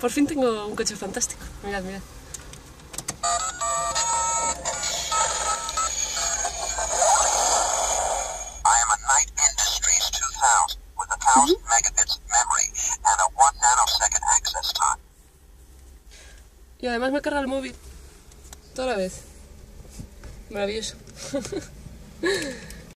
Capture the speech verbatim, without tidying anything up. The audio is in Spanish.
Por fin tengo un coche fantástico. Mirad, mirad. I am a Knight Industries two thousand with a thousand Uh-huh. megabits of memory and a one nanosecond access time. Y además me carga el móvil. Toda la vez. Maravilloso.